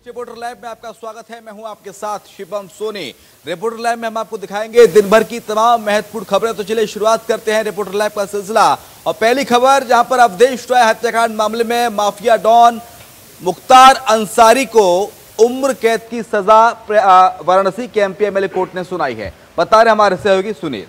Reporter live में आपका स्वागत है। मैं हूं आपके साथ शिवम सोनी। रिपोर्टर लाइव में हम आपको दिखाएंगे दिन भर की तमाम महत्वपूर्ण खबरें। तो चलिए शुरुआत करते हैं रिपोर्टर लाइव का सिलसिला। और पहली खबर, जहां पर अवधेश राय हत्याकांड मामले में माफिया डॉन मुख्तार अंसारी को उम्र कैद की सजा वाराणसी के एमपी एमएलए कोर्ट ने सुनाई है। बता रहे हमारे सहयोगी सुनील।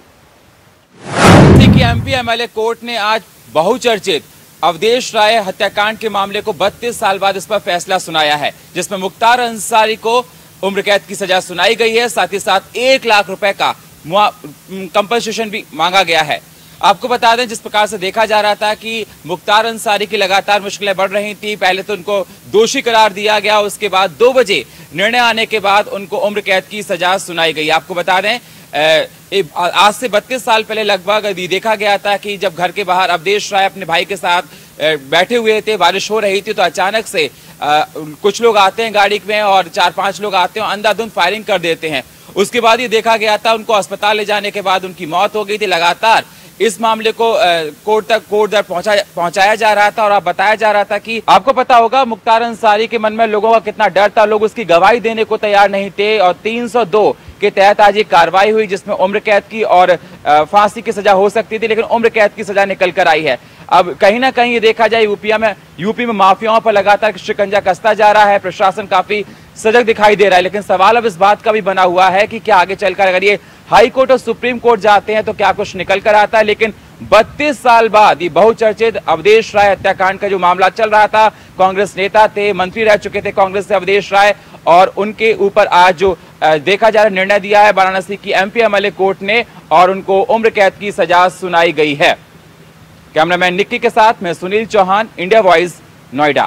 एमपी एमएलए कोर्ट ने आज बहुचर्चित अवधेश राय हत्याकांड के मामले को 32 साल बाद इस पर फैसला सुनाया है, जिसमें मुख्तार अंसारी को उम्र कैद की सजा सुनाई गई है। साथ ही साथ 1 लाख रुपए का कंपनसेशन भी मांगा गया है। आपको बता दें, जिस प्रकार से देखा जा रहा था कि मुख्तार अंसारी की लगातार मुश्किलें बढ़ रही थी। पहले तो उनको दोषी करार दिया गया, उसके बाद 2 बजे निर्णय आने के बाद उनको उम्र कैद की सजा सुनाई गई। आपको बता दें, आज से 32 साल पहले लगभग देखा गया था कि जब घर के बाहर अवधेश राय अपने भाई के साथ बैठे हुए थे, बारिश हो रही थी, तो अचानक से कुछ लोग आते हैं गाड़ी में और 4-5 लोग आते हैं, अंधाधुंध फायरिंग कर देते हैं। उसके बाद ये देखा गया था, उनको अस्पताल ले जाने के बाद उनकी मौत हो गई थी। लगातार इस मामले को कोर्ट तक पहुंचाया जा रहा था और बताया जा रहा था कि आपको पता होगा मुख्तार अंसारी के मन में लोगों का कितना डर था। लोग उसकी गवाही देने को तैयार नहीं थे और 302 के तहत आज ये कार्रवाई हुई, जिसमें उम्र कैद की और फांसी की सजा हो सकती थी, लेकिन उम्र कैद की सजा निकल कर आई है। अब कहीं ना कहीं ये देखा जाए, यूपी में माफियाओं पर लगातार शिकंजा कसता जा रहा है। प्रशासन काफी सजग दिखाई दे रहा है, लेकिन सवाल अब इस बात का भी बना हुआ है कि क्या आगे चलकर अगर ये हाई कोर्ट और सुप्रीम कोर्ट जाते हैं तो क्या कुछ निकल कर आता है। लेकिन 32 साल बाद ये बहुचर्चित अवधेश राय हत्याकांड का जो मामला चल रहा था, कांग्रेस नेता थे, मंत्री रह चुके थे कांग्रेस से अवधेश राय, और उनके ऊपर आज जो देखा जा रहा निर्णय दिया है वाराणसी की एमपी एमएलए कोर्ट ने, और उनको उम्र कैद की सजा सुनाई गई है। कैमरामैन निक्की के साथ मैं सुनील चौहान, इंडिया वॉइस, नोएडा।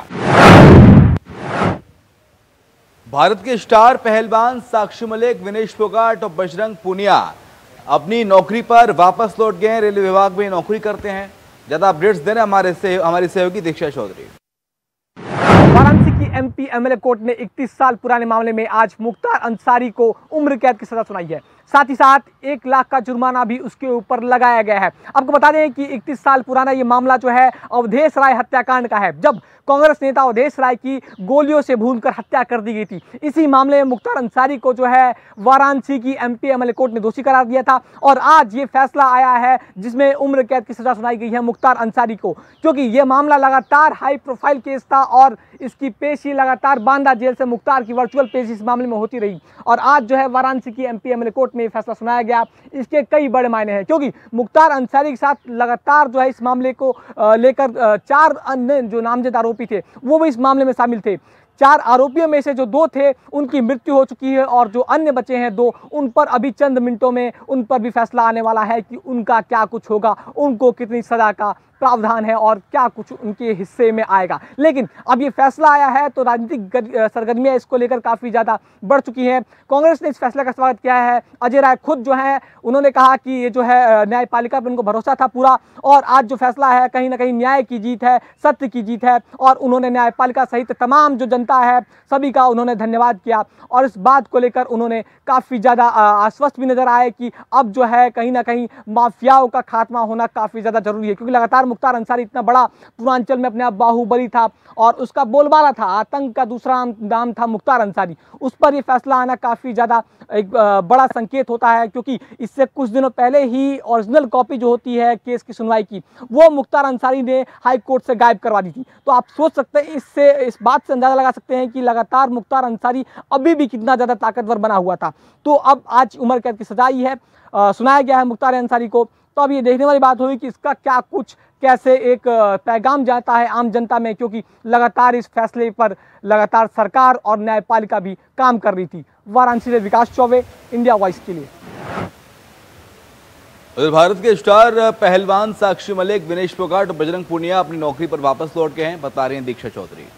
भारत के स्टार पहलवान साक्षी मलिक, विनेश फोगाट और बजरंग पूनिया अपनी नौकरी पर वापस लौट गए हैं। रेलवे विभाग में नौकरी करते हैं। ज्यादा अपडेट्स दे रहे हैं हमारी सहयोगी दीक्षा चौधरी। वाराणसी की एमपी एमएलए कोर्ट ने 31 साल पुराने मामले में आज मुख्तार अंसारी को उम्र कैद की सजा सुनाई है। साथ ही साथ 1 लाख का जुर्माना भी उसके ऊपर लगाया गया है। आपको बता दें कि 31 साल पुराना ये मामला जो है अवधेश राय हत्याकांड का है, जब कांग्रेस नेता अवधेश राय की गोलियों से भूनकर हत्या कर दी गई थी। इसी मामले में मुख्तार अंसारी को जो है वाराणसी की एमपी एमएलए कोर्ट ने दोषी करार दिया था, और आज ये फैसला आया है जिसमें उम्र कैद की सजा सुनाई गई है मुख्तार अंसारी को, क्योंकि ये मामला लगातार हाई प्रोफाइल केस था और इसकी पेशी लगातार बांदा जेल से मुख्तार की वर्चुअल पेशी इस मामले में होती रही। और आज जो है वाराणसी की एमपी एमएलए कोर्ट में फैसला सुनाया गया। इसके कई बड़े मायने हैं, क्योंकि मुख्तार अंसारी के साथ लगातार जो है इस मामले को लेकर 4 अन्य जो नामजद आरोपी थे वो भी इस मामले में शामिल थे। 4 आरोपियों में से जो 2 थे उनकी मृत्यु हो चुकी है, और जो अन्य बचे हैं 2, उन पर अभी चंद मिनटों में उन पर भी फैसला आने वाला है कि उनका क्या कुछ होगा, उनको कितनी सजा का प्रावधान है और क्या कुछ उनके हिस्से में आएगा। लेकिन अब ये फैसला आया है तो राजनीतिक सरगर्मियां इसको लेकर काफ़ी ज़्यादा बढ़ चुकी हैं। कांग्रेस ने इस फैसले का स्वागत किया है। अजय राय खुद जो है उन्होंने कहा कि ये जो है न्यायपालिका पर उनको भरोसा था पूरा, और आज जो फैसला है कहीं ना कहीं न्याय की जीत है, सत्य की जीत है, और उन्होंने न्यायपालिका सहित तमाम जो जनता है सभी का उन्होंने धन्यवाद किया। और इस बात को लेकर उन्होंने काफ़ी ज़्यादा आश्वस्त भी नजर आए कि अब जो है कहीं ना कहीं माफियाओं का खात्मा होना काफ़ी ज़्यादा जरूरी है, क्योंकि लगातार मुख्तार अंसारी इतना बड़ा पूर्वांचल में अपने आप बाहुबली था और उसका बोलबाला था, आतंक का दूसरा नाम था मुख्तार अंसारी। उस पर यह फैसला आना काफ़ी ज़्यादा एक बड़ा संकेत होता है, क्योंकि इससे कुछ दिनों पहले ही ओरिजिनल कॉपी जो होती है केस की सुनवाई की, वो मुख्तार अंसारी ने हाई कोर्ट से गायब करवा दी थी। तो आप सोच सकते हैं, इससे इस बात से अंदाजा लगा सकते हैं कि लगातार मुख्तार अंसारी अभी भी कितना ज़्यादा ताकतवर बना हुआ था। तो अब आज उम्र कैद की सजा ही है, सुनाया गया है मुख्तार अंसारी को। तो अब ये देखने वाली बात हुई कि इसका क्या कुछ कैसे एक पैगाम जाता है आम जनता में, क्योंकि लगातार इस फैसले पर लगातार सरकार और न्यायपालिका भी काम कर रही थी। वाराणसी से विकास चौबे, इंडिया वॉइस के लिए। भारत के स्टार पहलवान साक्षी मलिक, विनेश फोगाट और बजरंग पूनिया अपनी नौकरी पर वापस लौट गए हैं, बता रहे हैं दीक्षा चौधरी।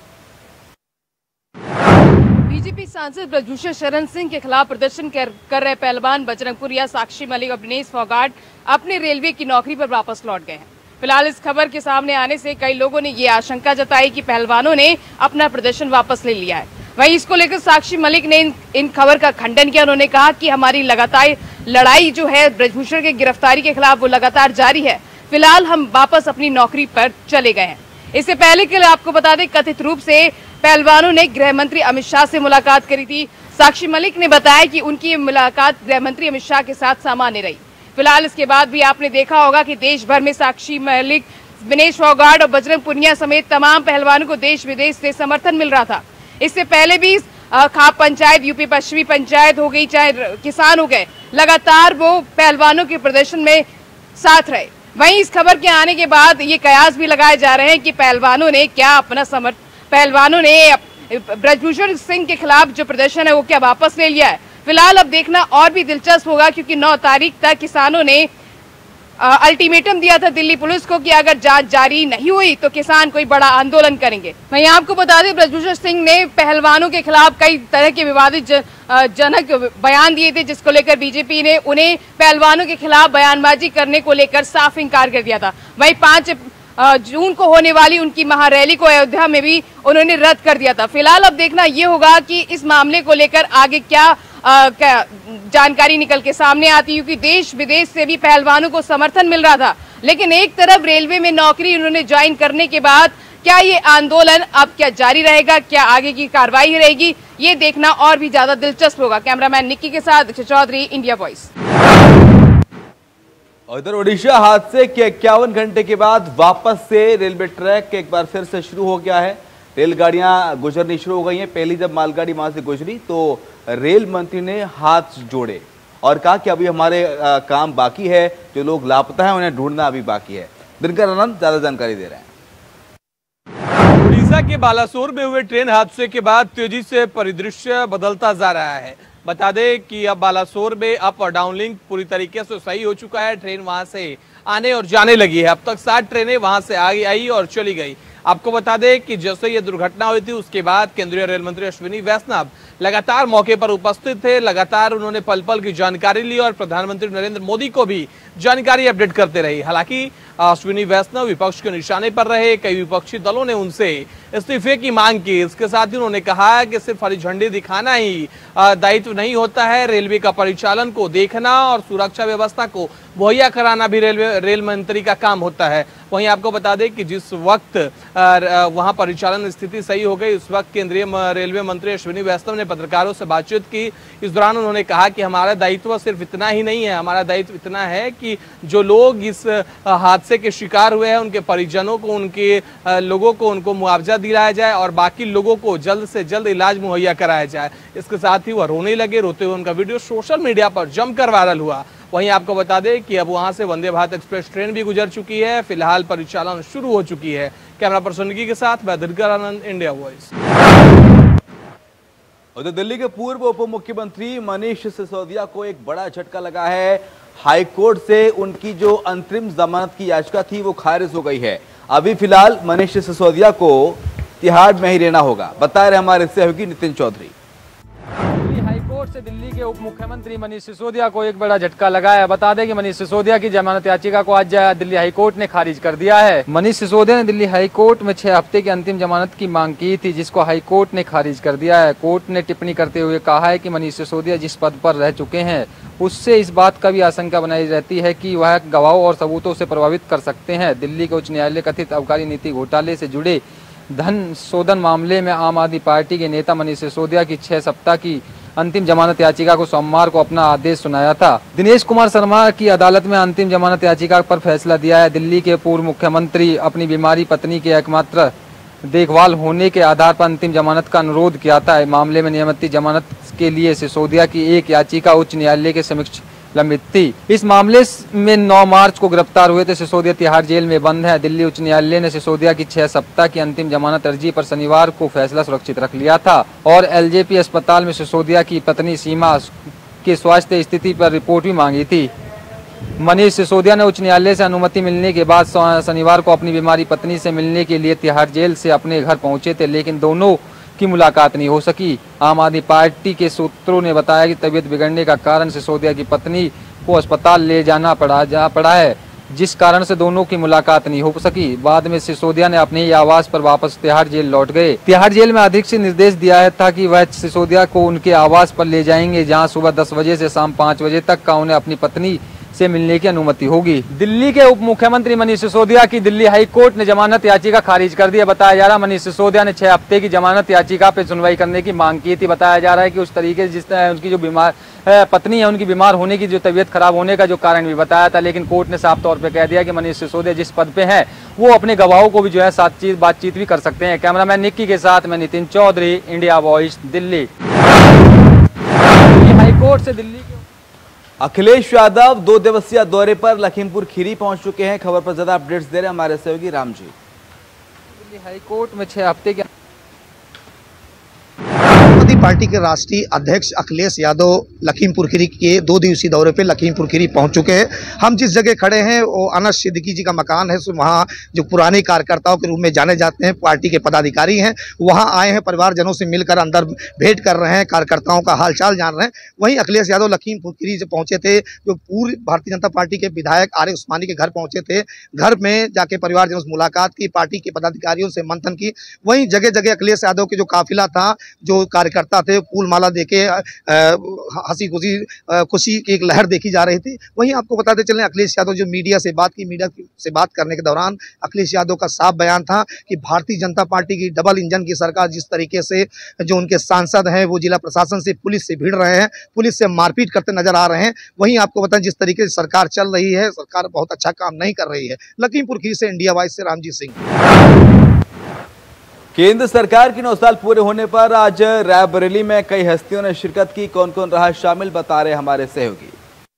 बीजेपी सांसद ब्रजभूषण शरण सिंह के खिलाफ प्रदर्शन कर रहे पहलवान बजरंग पूनिया, साक्षी मलिक और विनेश फोगाट अपने रेलवे की नौकरी पर वापस लौट गए हैं। फिलहाल इस खबर के सामने आने से कई लोगों ने ये आशंका जताई कि पहलवानों ने अपना प्रदर्शन वापस ले लिया है। वहीं इसको लेकर साक्षी मलिक ने इन खबर का खंडन किया। उन्होंने कहा कि हमारी लगातार लड़ाई जो है ब्रजभूषण की गिरफ्तारी के खिलाफ वो लगातार जारी है। फिलहाल हम वापस अपनी नौकरी पर चले गए हैं। इससे पहले के आपको बता दें, कथित रूप से पहलवानों ने गृह मंत्री अमित शाह से मुलाकात करी थी। साक्षी मलिक ने बताया कि उनकी मुलाकात गृह मंत्री अमित शाह के साथ सामान्य रही। फिलहाल इसके बाद भी आपने देखा होगा कि देश भर में साक्षी मलिक, विनेश फोगाट और बजरंग पुनिया समेत तमाम पहलवानों को देश विदेश से समर्थन मिल रहा था। इससे पहले भी खाप पंचायत, यूपी पश्चिमी पंचायत हो गई, चाहे किसान हो गए, लगातार वो पहलवानों के प्रदर्शन में साथ रहे। वहीं इस खबर के आने के बाद ये कयास भी लगाए जा रहे हैं कि पहलवानों ने क्या अपना पहलवानों ने ब्रजभूषण सिंह के खिलाफ जो प्रदर्शन है वो क्या वापस ले लिया है। फिलहाल अब देखना और भी दिलचस्प होगा, क्योंकि 9 तारीख तक किसानों ने अल्टीमेटम दिया था दिल्ली पुलिस को कि अगर जांच जारी नहीं हुई तो किसान कोई बड़ा आंदोलन करेंगे। वहीं आपको बता दें, ब्रजभूषण सिंह ने पहलवानों के खिलाफ कई तरह के विवादित जनक बयान दिए थे, जिसको लेकर बीजेपी ने उन्हें पहलवानों के खिलाफ बयानबाजी करने को लेकर साफ इंकार कर दिया था। वहीं 5 जून को होने वाली उनकी महारैली को अयोध्या में भी उन्होंने रद्द कर दिया था। फिलहाल अब देखना ये होगा कि इस मामले को लेकर आगे क्या जानकारी निकल के सामने आती, क्योंकि देश विदेश से भी पहलवानों को समर्थन मिल रहा था। लेकिन एक तरफ रेलवे में नौकरी उन्होंने ज्वाइन करने के बाद क्या ये आंदोलन अब क्या जारी रहेगा, क्या आगे की कार्रवाई रहेगी, ये देखना और भी ज्यादा दिलचस्प होगा। कैमरामैन निक्की के साथ दीक्षित चौधरी, इंडिया वॉइस। उधर ओडिशा हादसे के 51 घंटे के बाद वापस से रेलवे ट्रैक एक बार फिर से शुरू हो गया है। रेलगाड़ियां गुजरनी शुरू हो गई हैं। पहली जब मालगाड़ी वहां से गुजरी तो रेल मंत्री ने हाथ जोड़े और कहा कि अभी हमारे काम बाकी है, जो लोग लापता हैं उन्हें ढूंढना अभी बाकी है। दिनकर आनंद ज्यादा जानकारी दे रहे हैं। उड़ीसा के बालासोर में हुए ट्रेन हादसे के बाद तेजी से परिदृश्य बदलता जा रहा है। बता दें कि अब बालासोर में अप और डाउन लिंक पूरी तरीके से सही हो चुका है। ट्रेन वहां से आने और जाने लगी है। अब तक 7 ट्रेनें वहां से आई और चली गई। आपको बता दें कि जैसे ये दुर्घटना हुई थी उसके बाद केंद्रीय रेल मंत्री अश्विनी वैष्णव लगातार मौके पर उपस्थित थे। लगातार उन्होंने पल पल की जानकारी ली और प्रधानमंत्री नरेंद्र मोदी को भी जानकारी अपडेट करते रहे। हालांकि अश्विनी वैष्णव विपक्ष के निशाने पर रहे। कई विपक्षी दलों ने उनसे इस्तीफे की मांग की। इसके साथ ही उन्होंने कहा कि सिर्फ हरी झंडी दिखाना ही दायित्व नहीं होता है, रेलवे का परिचालन को देखना और सुरक्षा व्यवस्था को मुहैया कराना भी रेल मंत्री का काम होता है। वहीं आपको बता दें कि जिस वक्त वहां परिचालन स्थिति सही हो गई, उस वक्त केंद्रीय रेलवे मंत्री अश्विनी वैष्णव ने पत्रकारों से बातचीत की। इस दौरान उन्होंने कहा कि हमारा दायित्व सिर्फ इतना ही नहीं है, हमारा दायित्व इतना है कि जो लोग इस हादसे के शिकार हुए हैं उनके परिजनों को, उनके लोगों को उनको मुआवजा दिलाया जाए और बाकी लोगों को जल्द से जल्द इलाज मुहैया कराया जाए। इसके साथ ही वह रोने लगे। रोते हुए उनका वीडियो सोशल मीडिया पर जमकर वायरल हुआ। वहीं आपको बता दें कि अब वहां से वंदे भारत एक्सप्रेस ट्रेन भी गुजर चुकी है। फिलहाल परिचालन शुरू हो चुकी है। कैमरा पर्सन निकी के साथ मैं दिनकर आनंद, इंडिया वॉइस। उधर दिल्ली के पूर्व उप मुख्यमंत्री मनीष सिसोदिया को एक बड़ा झटका लगा है। हाईकोर्ट से उनकी जो अंतरिम जमानत की याचिका थी वो खारिज हो गई है। अभी फिलहाल मनीष सिसोदिया को तिहाड़ में ही रहना होगा। बता रहे हमारे सहयोगी नितिन चौधरी। हाईकोर्ट से दिल्ली के उप मुख्यमंत्री मनीष सिसोदिया को एक बड़ा झटका लगा है। बता दें कि मनीष सिसोदिया की जमानत याचिका को आज दिल्ली हाईकोर्ट ने खारिज कर दिया है। मनीष सिसोदिया ने दिल्ली हाईकोर्ट में 6 हफ्ते की अंतिम जमानत की मांग की थी, जिसको हाईकोर्ट ने खारिज कर दिया है। कोर्ट ने टिप्पणी करते हुए कहा है कि मनीष सिसोदिया जिस पद पर रह चुके हैं उससे इस बात का भी आशंका बनाई रहती है कि वह गवाहों और सबूतों से प्रभावित कर सकते हैं। दिल्ली के उच्च न्यायालय कथित आबकारी नीति घोटाले से जुड़े धन शोधन मामले में आम आदमी पार्टी के नेता मनीष सिसोदिया की 6 सप्ताह की अंतिम जमानत याचिका को सोमवार को अपना आदेश सुनाया था। दिनेश कुमार शर्मा की अदालत में अंतिम जमानत याचिका पर फैसला दिया है। दिल्ली के पूर्व मुख्यमंत्री अपनी बीमारी पत्नी के एकमात्र देखभाल होने के आधार पर अंतिम जमानत का अनुरोध किया था। मामले में नियमित जमानत के लिए सिसोदिया की एक याचिका उच्च न्यायालय के समक्ष लंबित थी। इस मामले में 9 मार्च को गिरफ्तार हुए थे। सिसोदिया तिहाड़ जेल में बंद है। दिल्ली उच्च न्यायालय ने सिसोदिया की 6 सप्ताह की अंतिम जमानत अर्जी पर शनिवार को फैसला सुरक्षित रख लिया था और एलजेपी अस्पताल में सिसोदिया की पत्नी सीमा के स्वास्थ्य स्थिति पर रिपोर्ट भी मांगी थी। मनीष सिसोदिया ने उच्च न्यायालय से अनुमति मिलने के बाद शनिवार को अपनी बीमारी पत्नी से मिलने के लिए तिहाड़ जेल से अपने घर पहुंचे थे, लेकिन दोनों की मुलाकात नहीं हो सकी। आम आदमी पार्टी के सूत्रों ने बताया कि तबीयत बिगड़ने का कारण सिसोदिया की पत्नी को अस्पताल ले जाना पड़ा है, जिस कारण से दोनों की मुलाकात नहीं हो सकी। बाद में सिसोदिया ने अपने ही आवास पर वापस तिहाड़ जेल लौट गए। तिहाड़ जेल में अधीक्षक से निर्देश दिया था कि वह सिसोदिया को उनके आवास पर ले जाएंगे, जहां सुबह 10 बजे से शाम 5 बजे तक का उन्हें अपनी पत्नी से मिलने की अनुमति होगी। दिल्ली के उप मुख्यमंत्री मनीष सिसोदिया की दिल्ली हाई कोर्ट ने जमानत याचिका खारिज कर दी है। बताया जा रहा है मनीष सिसोदिया ने 6 हफ्ते की जमानत याचिका पे सुनवाई करने की मांग की थी। बताया जा रहा है कि उस तरीके से जिस तरह उनकी जो बीमार पत्नी है, उनकी बीमार होने की जो तबीयत खराब होने का जो कारण भी बताया था, लेकिन कोर्ट ने साफ तौर पर कह दिया कि मनीष सिसोदिया जिस पद पे हैं वो अपने गवाहों को भी जो है बातचीत भी कर सकते हैं। कैमरामैन निक्की के साथ मैं Nitin Chaudhary, India voice, Delhi. High court से दिल्ली के अखिलेश यादव 2 दिवसीय दौरे पर लखीमपुर खीरी पहुंच चुके हैं। खबर पर ज्यादा अपडेट्स दे रहे हैं हमारे सहयोगी राम जी। दिल्ली हाईकोर्ट में 6 हफ्ते के पार्टी के राष्ट्रीय अध्यक्ष अखिलेश यादव लखीमपुर खीरी के 2 दिवसीय दौरे पे लखीमपुर खीरी पहुंच चुके हैं। हम जिस जगह खड़े हैं वो अनस सिद्दीकी जी का मकान है। वहाँ जो पुराने कार्यकर्ताओं के रूप में जाने जाते हैं, पार्टी के पदाधिकारी हैं, वहाँ आए हैं, परिवारजनों से मिलकर अंदर भेंट कर रहे हैं, कार्यकर्ताओं का हालचाल जान रहे हैं। वहीं अखिलेश यादव लखीमपुर खीरी से पहुंचे थे, जो पूर्व भारतीय जनता पार्टी के विधायक आरिफ उस्मानी के घर पहुंचे थे। घर में जाके परिवारजनों से मुलाकात की, पार्टी के पदाधिकारियों से मंथन की। वहीं जगह जगह अखिलेश यादव के जो काफिला था, जो कार्यकर्ता थे, फूल माला देके हंसी खुशी की एक लहर देखी जा रही थी। वहीं आपको बताते चलें अखिलेश यादव जो मीडिया से बात करने के दौरान अखिलेश यादव का साफ बयान था कि भारतीय जनता पार्टी की डबल इंजन की सरकार जिस तरीके से जो उनके सांसद हैं वो जिला प्रशासन से, पुलिस से भिड़ रहे हैं, पुलिस से मारपीट करते नजर आ रहे हैं। वहीं आपको बताएं जिस तरीके से सरकार चल रही है, सरकार बहुत अच्छा काम नहीं कर रही है। लखीमपुर खीरी से इंडिया वॉइस से रामजी सिंह। केंद्र सरकार के 9 साल पूरे होने पर आज रायबरेली में कई हस्तियों ने शिरकत की। कौन कौन रहा शामिल, बता रहे हमारे सहयोगी।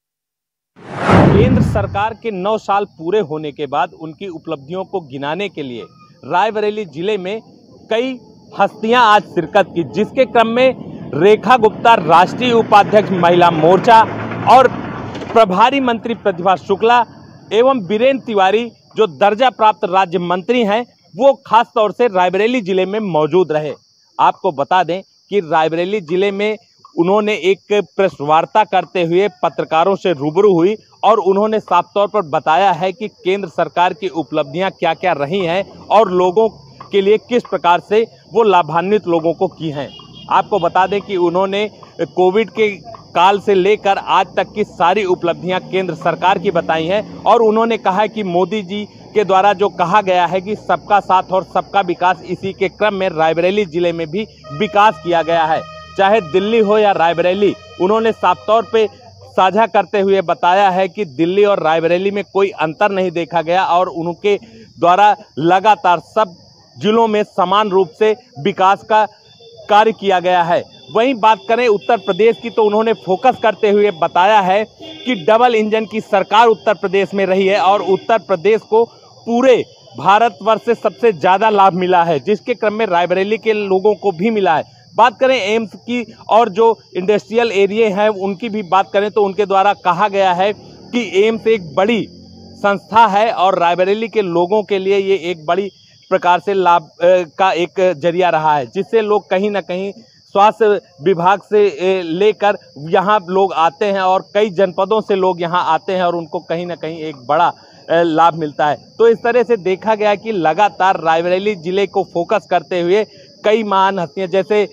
केंद्र सरकार के 9 साल पूरे होने के बाद उनकी उपलब्धियों को गिनाने के लिए रायबरेली जिले में कई हस्तियां आज शिरकत की, जिसके क्रम में रेखा गुप्ता राष्ट्रीय उपाध्यक्ष महिला मोर्चा और प्रभारी मंत्री प्रतिभा शुक्ला एवं बीरेन्द्र तिवारी जो दर्जा प्राप्त राज्य मंत्री हैं, वो खास तौर से रायबरेली जिले में मौजूद रहे। आपको बता दें कि रायबरेली जिले में उन्होंने एक प्रेस वार्ता करते हुए पत्रकारों से रूबरू हुई और उन्होंने साफ तौर पर बताया है कि केंद्र सरकार की उपलब्धियां क्या क्या रही हैं और लोगों के लिए किस प्रकार से वो लाभान्वित लोगों को की हैं। आपको बता दें कि उन्होंने कोविड के काल से लेकर आज तक की सारी उपलब्धियां केंद्र सरकार की बताई हैं और उन्होंने कहा कि मोदी जी के द्वारा जो कहा गया है कि सबका साथ और सबका विकास, इसी के क्रम में रायबरेली जिले में भी विकास किया गया है। चाहे दिल्ली हो या रायबरेली, उन्होंने साफ तौर पे साझा करते हुए बताया है कि दिल्ली और रायबरेली में कोई अंतर नहीं देखा गया और उनके द्वारा लगातार सब जिलों में समान रूप से विकास का कार्य किया गया है। वहीं बात करें उत्तर प्रदेश की, तो उन्होंने फोकस करते हुए बताया है कि डबल इंजन की सरकार उत्तर प्रदेश में रही है और उत्तर प्रदेश को पूरे भारतवर्ष से सबसे ज़्यादा लाभ मिला है, जिसके क्रम में रायबरेली के लोगों को भी मिला है। बात करें एम्स की और जो इंडस्ट्रियल एरिया हैं उनकी भी बात करें तो उनके द्वारा कहा गया है कि एम्स एक बड़ी संस्था है और रायबरेली के लोगों के लिए ये एक बड़ी प्रकार से लाभ का एक जरिया रहा है, जिससे लोग कहीं ना कहीं स्वास्थ्य विभाग से लेकर यहाँ लोग आते हैं और कई जनपदों से लोग यहाँ आते हैं और उनको कहीं ना कहीं एक बड़ा लाभ मिलता है। तो इस तरह से देखा गया कि लगातार रायबरेली जिले को फोकस करते हुए कई महान हस्तियाँ जैसे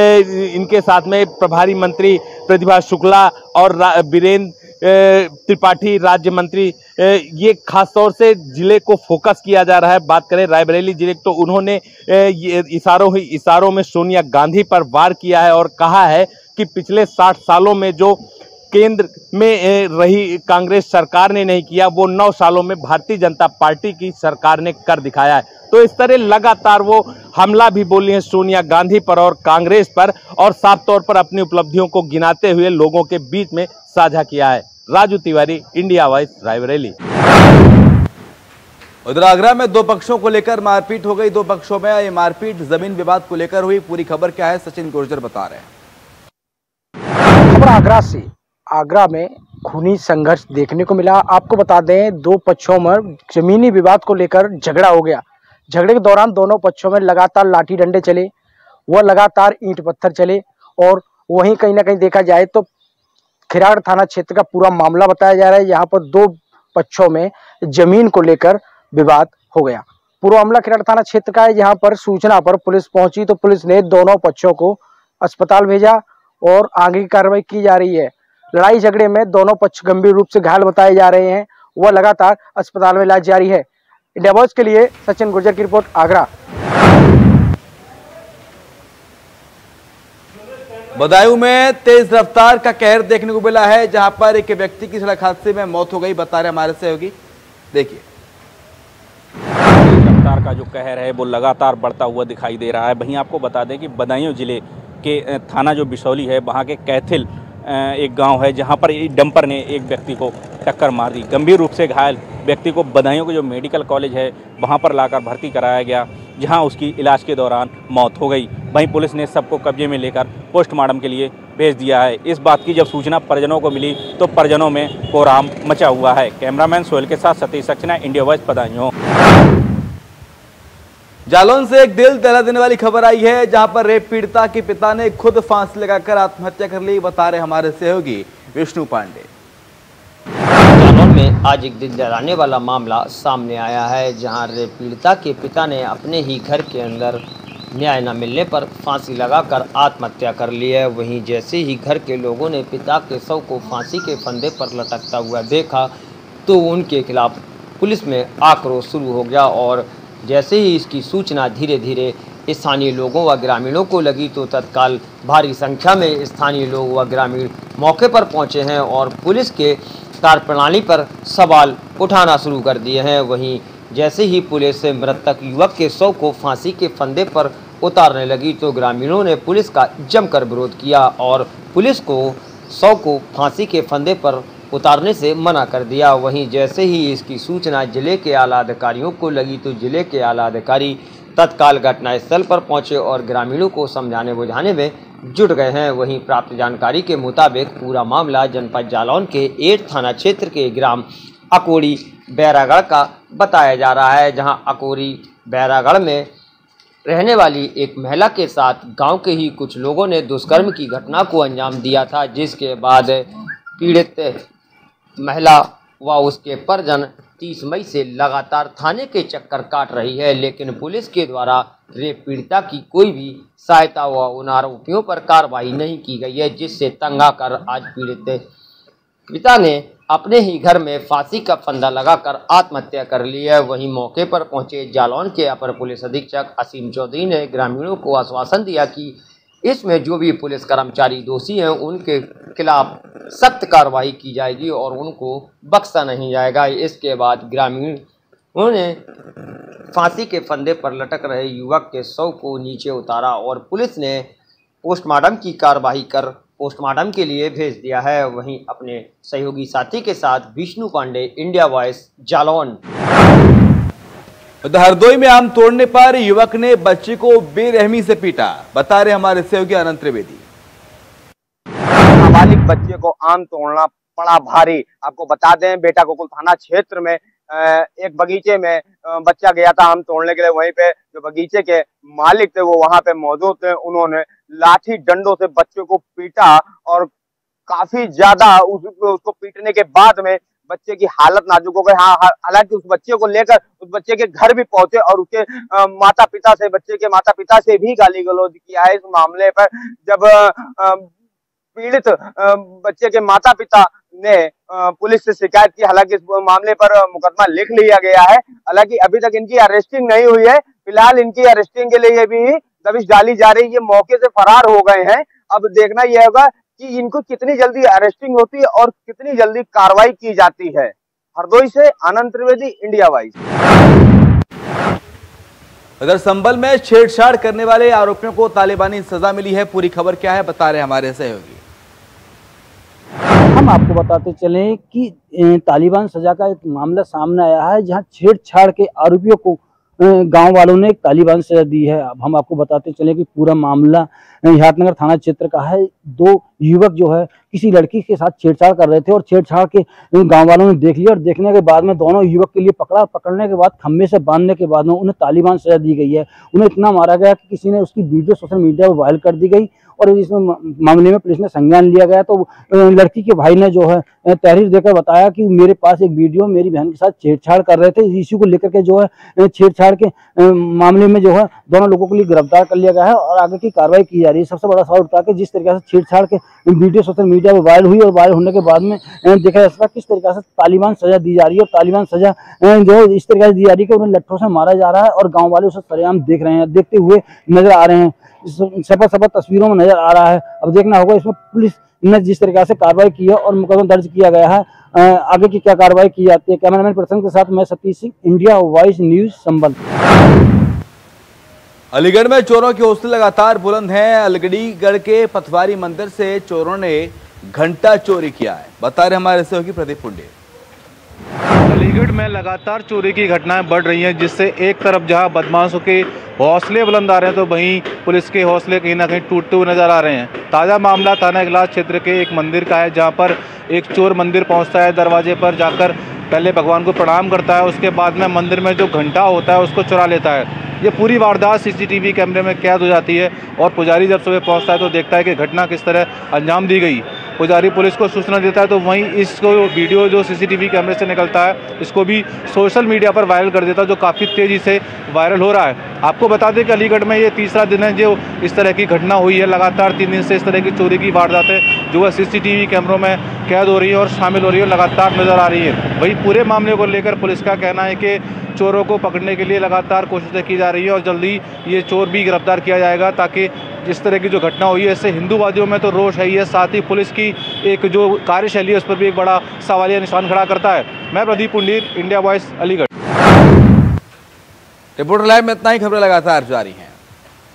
इनके साथ में प्रभारी मंत्री प्रतिभा शुक्ला और बीरेन्द्र त्रिपाठी राज्य मंत्री, ये खास तौर से जिले को फोकस किया जा रहा है। बात करें रायबरेली जिले तो उन्होंने इशारों में सोनिया गांधी पर वार किया है और कहा है कि पिछले 60 सालों में जो केंद्र में रही कांग्रेस सरकार ने नहीं किया, वो 9 सालों में भारतीय जनता पार्टी की सरकार ने कर दिखाया है। तो इस तरह लगातार वो हमला भी बोली है सोनिया गांधी पर और कांग्रेस पर और साफ तौर पर अपनी उपलब्धियों को गिनाते हुए लोगों के बीच में साझा किया है। Raju Tiwari, India voice, Raebareli. उधर आगरा में 2 पक्षों को लेकर मारपीट हो गई। 2 पक्षों में ये मारपीट जमीन विवाद को लेकर हुई। पूरी खबर क्या है, सचिन गुर्जर बता रहे हैं। खबर आगरा से। आगरा में खूनी संघर्ष देखने को मिला। आपको बता दें 2 पक्षों में जमीनी विवाद को लेकर झगड़ा हो गया। झगड़े के दौरान दोनों पक्षों में लगातार लाठी डंडे चले, वह लगातार ईंट पत्थर चले और वहीं कहीं ना कहीं देखा जाए तो खिराड़ थाना क्षेत्र का पूरा मामला बताया जा रहा है। यहाँ पर 2 पक्षों में जमीन को लेकर विवाद हो गया। पूरा मामला खिराड़ थाना क्षेत्र का है। यहाँ पर सूचना पर पुलिस पहुंची तो पुलिस ने दोनों पक्षों को अस्पताल भेजा और आगे की कार्रवाई की जा रही है। लड़ाई झगड़े में दोनों पक्ष गंभीर रूप से घायल बताए जा रहे हैं। वह लगातार अस्पताल में इलाज जारी है। इंडिया वॉइस के लिए सचिन गुर्जर की रिपोर्ट, आगरा। बदायूं में तेज रफ्तार का कहर देखने को मिला है, जहां पर एक व्यक्ति की सड़क हादसे में मौत हो गई। बता रहे हमारे सहयोगी, देखिए। रफ्तार का जो कहर है वो लगातार बढ़ता हुआ दिखाई दे रहा है। वहीं आपको बता दें कि बदायूं जिले के थाना जो बिशौली है, वहाँ के कैथिल एक गांव है, जहां पर डंपर ने एक व्यक्ति को टक्कर मार दी। गंभीर रूप से घायल व्यक्ति को बदायूं के जो मेडिकल कॉलेज है वहां पर लाकर भर्ती कराया गया, जहां उसकी इलाज के दौरान मौत हो गई। वहीं पुलिस ने सबको कब्जे में लेकर पोस्टमार्टम के लिए भेज दिया है। इस बात की जब सूचना परिजनों को मिली तो परिजनों में कोहराम मचा हुआ है। कैमरामैन सोहेल के साथ सतीश सक्सेना, इंडिया वॉइस, बदायूं। जालौन से एक दिल दहला देने वाली खबर आई है, जहां पर रेप पीड़िता के पिता ने खुद फांसी लगाकर आत्महत्या कर ली। बता रहे हमारे सहयोगी विष्णु पांडे। जालौन में आज एक दिल दहलाने वाला मामला सामने आया है, जहां रेप पीड़िता के पिता ने अपने ही घर के अंदर न्याय न मिलने पर फांसी लगाकर आत्महत्या कर ली है। वहीं जैसे ही घर के लोगों ने पिता के शव को फांसी के फंदे पर लटकता हुआ देखा तो उनके खिलाफ पुलिस में आक्रोश शुरू हो गया और जैसे ही इसकी सूचना धीरे धीरे स्थानीय लोगों व ग्रामीणों को लगी तो तत्काल भारी संख्या में स्थानीय लोग व ग्रामीण मौके पर पहुंचे हैं और पुलिस के कार्यप्रणाली पर सवाल उठाना शुरू कर दिए हैं। वहीं जैसे ही पुलिस मृतक युवक के शव को फांसी के फंदे पर उतारने लगी तो ग्रामीणों ने पुलिस का जमकर विरोध किया और पुलिस को शव को फांसी के फंदे पर उतारने से मना कर दिया। वहीं जैसे ही इसकी सूचना जिले के आला अधिकारियों को लगी तो जिले के आला अधिकारी तत्काल घटनास्थल पर पहुंचे और ग्रामीणों को समझाने बुझाने में जुट गए हैं। वहीं प्राप्त जानकारी के मुताबिक पूरा मामला जनपद जालौन के 8 थाना क्षेत्र के ग्राम अकोड़ी बैरागढ़ का बताया जा रहा है, जहां अकोड़ी बैरागढ़ में रहने वाली एक महिला के साथ गांव के ही कुछ लोगों ने दुष्कर्म की घटना को अंजाम दिया था, जिसके बाद पीड़ित महिला व उसके परिजन 30 मई से लगातार थाने के चक्कर काट रही है, लेकिन पुलिस के द्वारा रेप पीड़िता की कोई भी सहायता व उन आरोपियों पर कार्रवाई नहीं की गई है, जिससे तंग आकर आज पीड़ित पिता ने अपने ही घर में फांसी का फंदा लगाकर आत्महत्या कर ली है। वहीं मौके पर पहुंचे जालौन के अपर पुलिस अधीक्षक असीम चौधरी ने ग्रामीणों को आश्वासन दिया कि इसमें जो भी पुलिस कर्मचारी दोषी हैं उनके खिलाफ सख्त कार्रवाई की जाएगी और उनको बख्शा नहीं जाएगा। इसके बाद ग्रामीणों ने फांसी के फंदे पर लटक रहे युवक के शव को नीचे उतारा और पुलिस ने पोस्टमार्टम की कार्रवाई कर पोस्टमार्टम के लिए भेज दिया है। वहीं अपने सहयोगी साथी के साथ विष्णु पांडे, इंडिया वॉइस, जालौन। हरदोई में आम तोड़ने पर युवक ने बच्चे को बेरहमी से पीटा। बता रहे हमारे सहयोगी अनंत त्रिवेदी। नाबालिग बच्चे को आम तोड़ना पड़ा भारी। आपको बता दें, बेटा गोकुल थाना क्षेत्र में एक बगीचे में बच्चा गया था आम तोड़ने के लिए। वहीं पे जो बगीचे के मालिक थे वो वहां पे मौजूद थे। उन्होंने लाठी डंडों से बच्चे को पीटा और काफी ज्यादा उसको पीटने के बाद में बच्चे की हालत नाजुक हो गई। हाँ, हालांकि उस बच्चे को लेकर उस बच्चे के घर भी पहुंचे और उसके माता पिता से, बच्चे के माता पिता से भी गाली गलौज किया है। इस मामले पर जब पीड़ित बच्चे के माता पिता ने पुलिस से शिकायत की, हालांकि इस मामले पर मुकदमा लिख लिया गया है। हालांकि अभी तक इनकी अरेस्टिंग नहीं हुई है। फिलहाल इनकी अरेस्टिंग के लिए भी दबिश डाली जा रही है। ये मौके से फरार हो गए हैं। अब देखना यह होगा कि इनको कितनी जल्दी अरेस्टिंग होती है और कितनी जल्दी कार्रवाई की जाती है। हरदोई से आनंद त्रिवेदी, इंडिया वॉइस। उधर संभल में छेड़छाड़ करने वाले आरोपियों को तालिबानी सजा मिली है। पूरी खबर क्या है, बता रहे हमारे सहयोगी। हम आपको बताते चलें कि तालिबान सजा का एक मामला सामने आया है, जहां छेड़छाड़ के आरोपियों को गांव वालों ने एक तालिबान सजा दी है। अब हम आपको बताते चलें कि पूरा मामला हियातनगर थाना क्षेत्र का है। 2 युवक जो है किसी लड़की के साथ छेड़छाड़ कर रहे थे और छेड़छाड़ के गांव वालों ने देख लिया और देखने के बाद में दोनों युवक के लिए पकड़ने के बाद खम्भे से बांधने के बाद में उन्हें तालिबान सजा दी गई है। उन्हें इतना मारा गया कि किसी ने उसकी वीडियो सोशल मीडिया पर वायरल कर दी गई और इसमें मामले में पुलिस ने संज्ञान लिया गया। तो लड़की के भाई ने जो है तहरीर देकर बताया कि मेरे पास एक वीडियो मेरी बहन के साथ छेड़छाड़ कर रहे थे। इस इश्यू को लेकर के जो है छेड़छाड़ के मामले में जो है दोनों लोगों के लिए गिरफ्तार कर लिया गया है और आगे की कार्रवाई की जा रही है। सबसे बड़ा सवाल उठा के जिस तरीके से छेड़छाड़ के वीडियो सोशल मीडिया पर वायरल हुई और वायरल होने के बाद में देखा जा सकता किस तरीके से तालिबान सजा दी जा रही है और तालिबान सजा जो इस तरीके से दी जा रही है कि उन्हें लट्ठों से मारा जा रहा है और गाँव वाले उसे सरेआम देख रहे हैं, देखते हुए नजर आ रहे हैं, सफा तस्वीरों में नजर आ रहा है। अब देखना होगा इसमें पुलिस ने जिस तरीके से कार्रवाई की है और मुकदमा दर्ज किया गया है, आगे की क्या कार्रवाई की जाती है। कैमरामैन प्रसन्न के साथ मैं Satish Singh, India voice news Sambhal. Aligarh में चोरों के हौसले लगातार बुलंद हैं। अलीगढ़ के पथवारी मंदिर से चोरों ने घंटा चोरी किया है, बता रहे हमारे सहयोगी प्रदीप पुंडे। अलीगढ़ में लगातार चोरी की घटनाएं बढ़ रही हैं, जिससे एक तरफ जहां बदमाशों के हौसले बुलंद आ रहे हैं तो वहीं पुलिस के हौसले कहीं ना कहीं टूटते हुए नजर आ रहे हैं। ताज़ा मामला थाना इगलास क्षेत्र के एक मंदिर का है, जहां पर एक चोर मंदिर पहुंचता है, दरवाजे पर जाकर पहले भगवान को प्रणाम करता है, उसके बाद में मंदिर में जो घंटा होता है उसको चुरा लेता है। ये पूरी वारदात सीसीटीवी कैमरे में कैद हो जाती है और पुजारी जब सुबह पहुंचता है तो देखता है कि घटना किस तरह अंजाम दी गई। पुजारी पुलिस को सूचना देता है तो वहीं इसको वीडियो जो सीसीटीवी कैमरे से निकलता है इसको भी सोशल मीडिया पर वायरल कर देता है, जो काफ़ी तेज़ी से वायरल हो रहा है। आपको बता दें कि अलीगढ़ में ये तीसरा दिन है जो इस तरह की घटना हुई है। लगातार 3 दिन से इस तरह की चोरी की वारदातें जो है सीसीटीवी कैमरों में कैद हो रही है और शामिल हो रही है, लगातार नज़र आ रही है। वहीं पूरे मामले को लेकर पुलिस का कहना है कि चोरों को पकड़ने के लिए लगातार कोशिशें की जा रही है और जल्दी ये चोर भी गिरफ्तार किया जाएगा, ताकि जिस तरह की जो घटना हुई है इससे हिंदूवादियों में तो रोष है ही है, साथ ही पुलिस की एक जो कार्यशैली है उस पर भी एक बड़ा सवालिया निशान खड़ा करता है। मैं Pradeep Pundir, India voice, Aligarh. Reporter live में इतना ही, खबरें लगातार जारी हैं।